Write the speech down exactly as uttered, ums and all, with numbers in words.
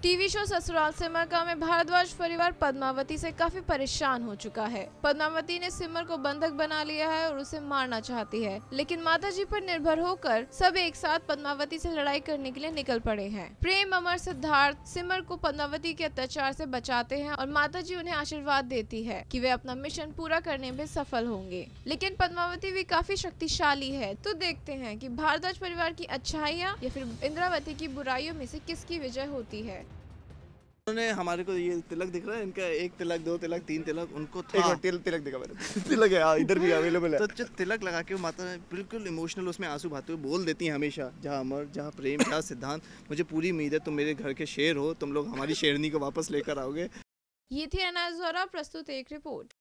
TV show Sasural Simar का में भारद्वाज परिवार पद्मावती से काफी परेशान हो चुका है। पद्मावती ने सिमर को बंधक बना लिया है और उसे मारना चाहती है, लेकिन माताजी पर निर्भर होकर सब एक साथ पद्मावती से लड़ाई करने के लिए निकल पड़े हैं। प्रेम, अमर, सिद्धार्थ सिमर को पद्मावती के अत्याचार से बचाते हैं और माताजी उन्हें आशीर्वाद देती है कि वे अपना मिशन पूरा करने में सफल होंगे। लेकिन पद्मावती भी काफी शक्तिशाली है, तो देखते हैं कि भारद्वाज परिवार की अच्छाइयाँ या फिर इंद्रावती की बुराइयों में से किसकी विजय होती है। उन्होंने हमारे को ये तिलक दिख रहा है, इनका एक तिलक, दो तिलक, तीन तिलक उनको था। एक बार तिल, तिलक दिखा मैंने तिलक है, इधर भी अवेलेबल है। तो जो तिलक लगा के माता बिल्कुल इमोशनल उसमें आंसू बहाते हुए बोल देती हैं हमेशा, जहाँ अमर, जहाँ प्रेम, जहाँ सिद्धांत, मुझे पूरी उम्मीद है तुम मेरे घर के शेर हो, तुम लोग हमारी शेरनी को वापस लेकर आओगे। ये थी अनाज द्वारा प्रस्तुत एक रिपोर्ट।